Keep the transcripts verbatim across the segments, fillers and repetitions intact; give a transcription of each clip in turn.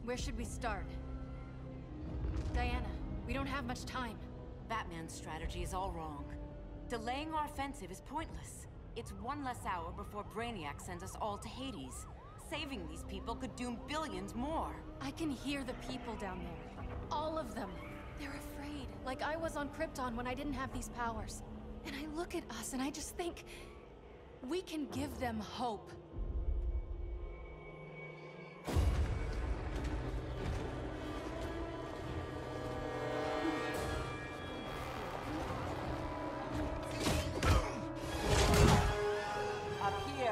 Where should we start? Diana, we don't have much time. Batman's strategy is all wrong. Delaying our offensive is pointless. It's one less hour before Brainiac sends us all to Hades. Saving these people could doom billions more. I can hear the people down there. All of them. They're afraid, like I was on Krypton when I didn't have these powers. And I look at us and I just think, we can give them hope. Up here.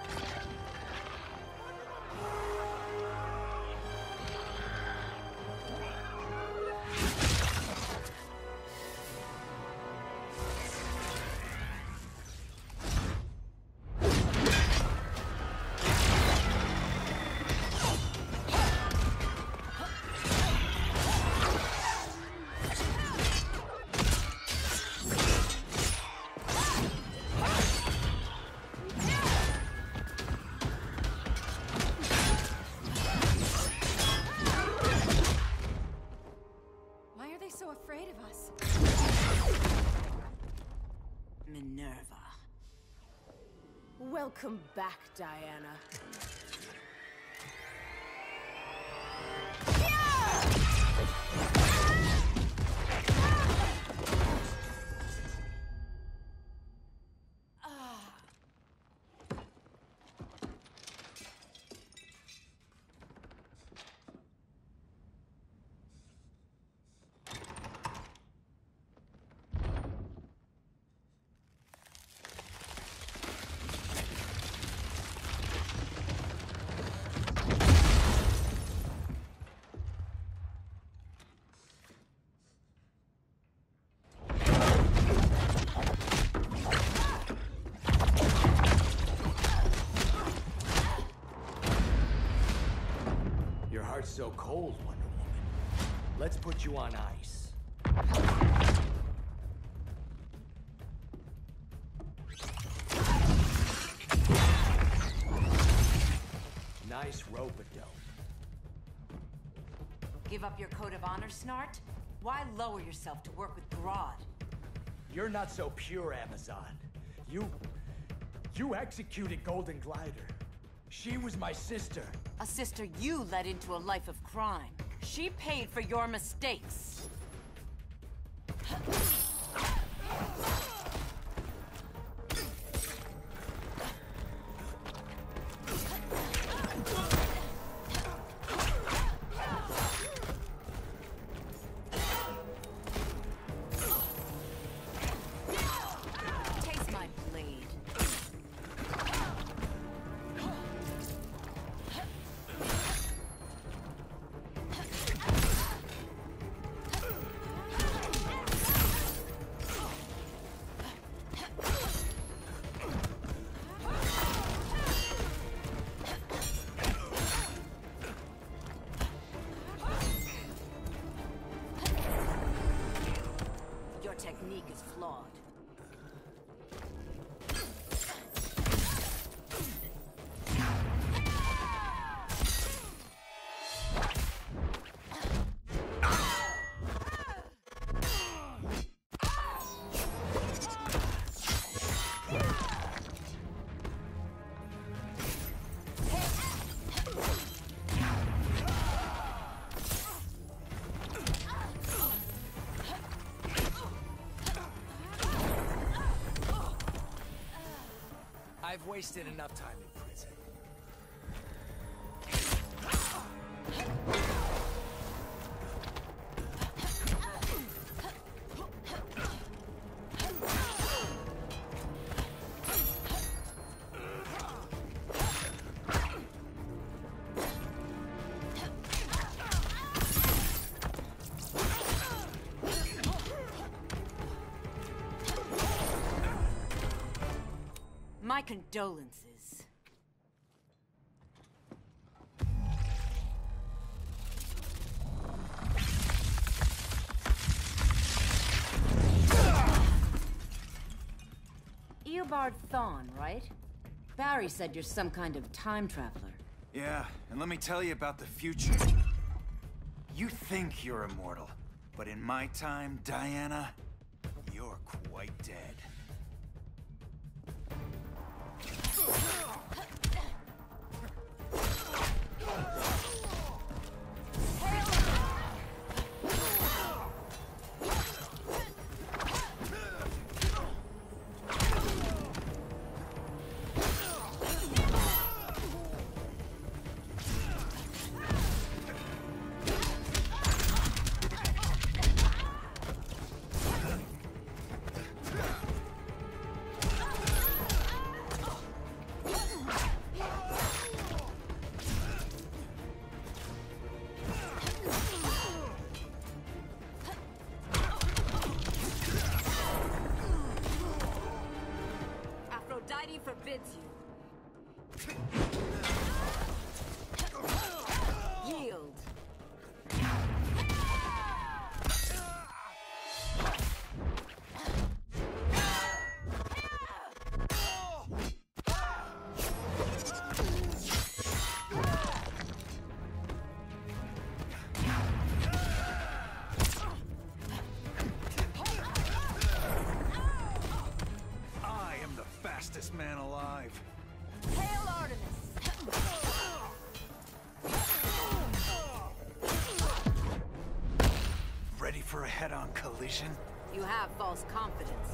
So afraid of us. Minerva. Welcome back, Diana. Your heart's so cold, Wonder Woman. Let's put you on ice. Nice rope-a-dope. Give up your code of honor, Snart? Why lower yourself to work with Grodd? You're not so pure, Amazon. You... you executed Golden Glider. She was my sister. A sister you led into a life of crime. She paid for your mistakes. Taste my blade. Your technique is flawed. I've wasted enough time in prison. My condolences. Eobard Thawne, right? Barry said you're some kind of time traveler. Yeah, and let me tell you about the future. You think you're immortal, but in my time, Diana, you're quite dead. Aphrodite forbids you. Yield. Fastest man alive. Hail Artemis! Ready for a head-on collision? You have false confidence.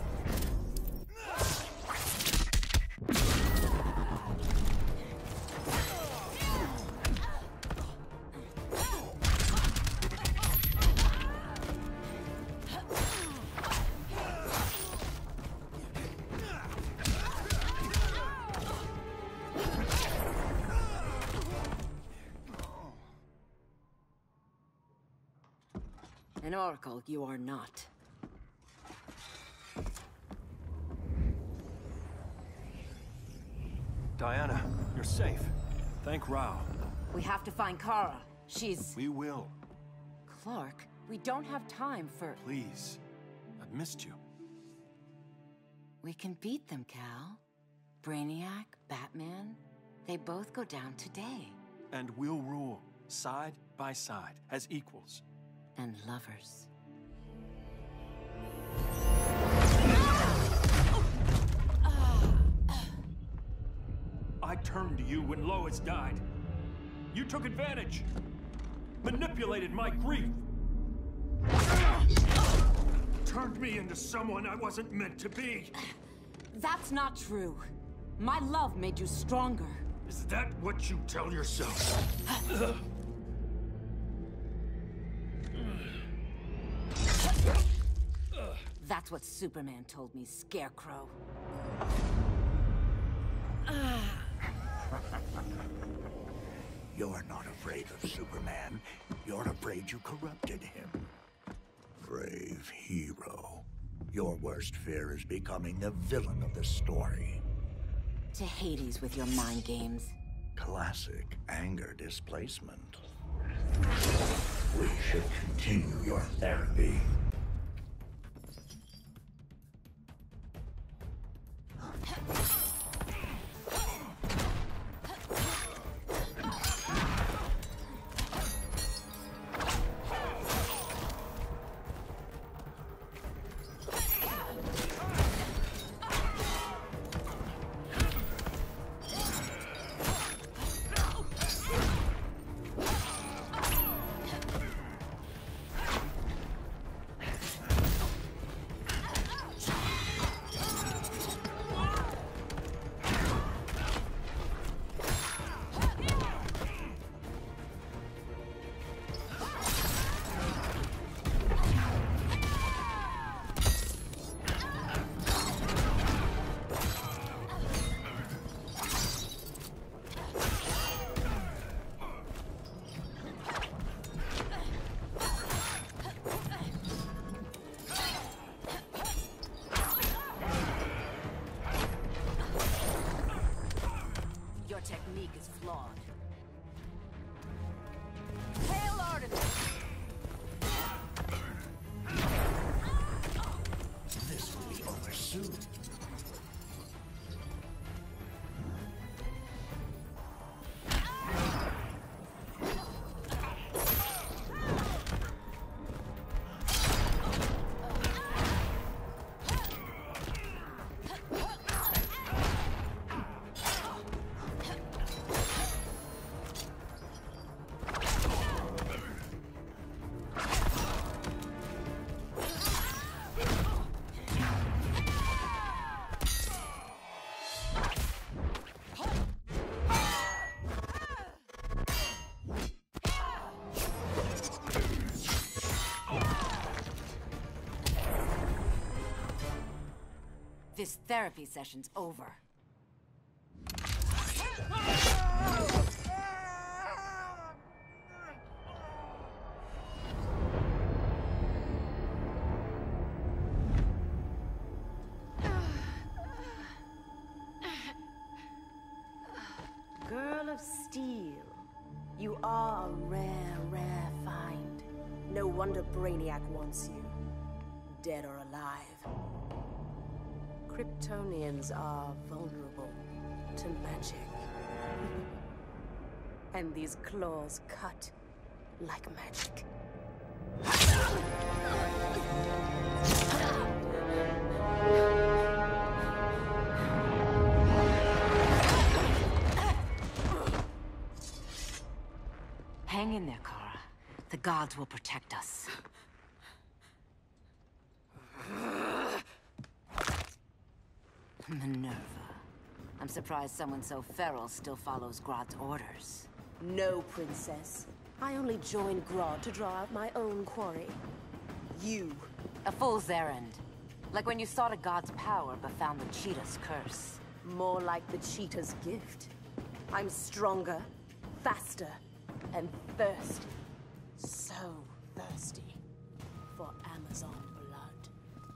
An oracle you are not. Diana, you're safe. Thank Rao. We have to find Kara. She's... We will. Clark, we don't have time for... Please. I've missed you. We can beat them, Cal. Brainiac, Batman, they both go down today. And we'll rule, side by side, as equals. And lovers. I turned to you when Lois died. You took advantage. Manipulated my grief. Turned me into someone I wasn't meant to be. That's not true. My love made you stronger. Is that what you tell yourself? That's what Superman told me, Scarecrow. You're not afraid of Superman. You're afraid you corrupted him. Brave hero. Your worst fear is becoming the villain of the story. To Hades with your mind games. Classic anger displacement. We should continue your therapy. Technique is flawed. Hail Artemis! This will be over soon. This therapy session's over. Girl of Steel, you are a rare, rare find. No wonder Brainiac wants you, dead or alive. Kryptonians are vulnerable to magic. And these claws cut like magic. Hang in there, Kara. The gods will protect us. Minerva. I'm surprised someone so feral still follows Grodd's orders. No, princess. I only joined Grodd to draw out my own quarry. You. A fool's errand. Like when you sought a god's power but found the cheetah's curse. More like the cheetah's gift. I'm stronger, faster, and thirsty. So thirsty for Amazon blood.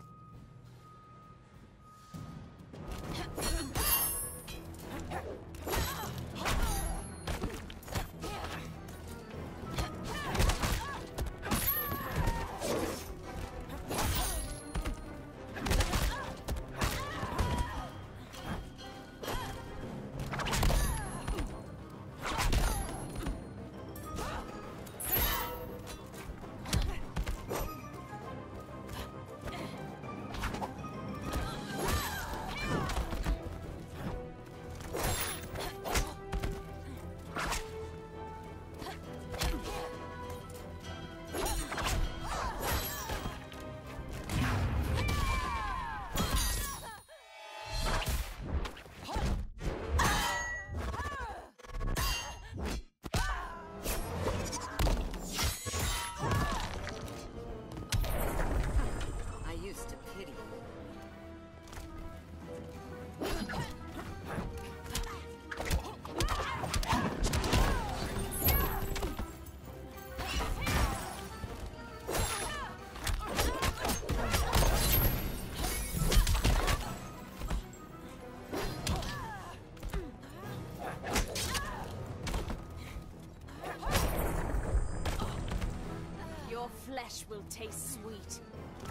Flesh will taste sweet.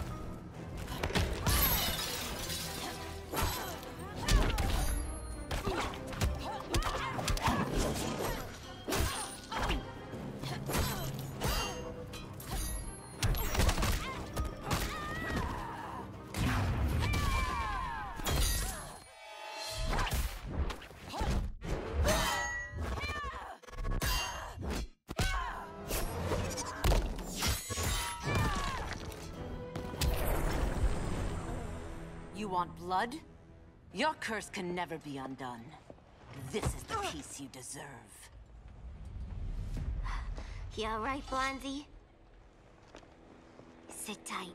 You want blood? Your curse can never be undone. This is the peace you deserve. You alright, Blondie? Sit tight.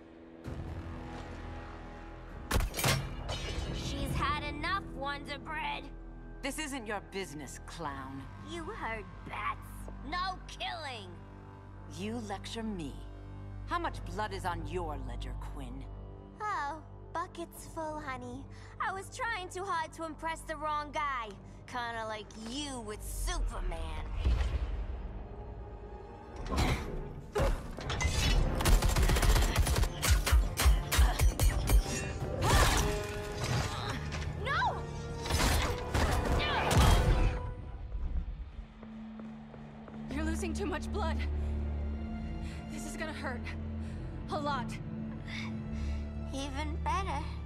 She's had enough, Wonder Bread. This isn't your business, clown. You heard bats. No killing. You lecture me. How much blood is on your ledger, Quinn? Oh, buckets full, honey. I was trying too hard to impress the wrong guy. Kinda like you with Superman. No! You're losing too much blood. This is gonna hurt. A lot. Even better.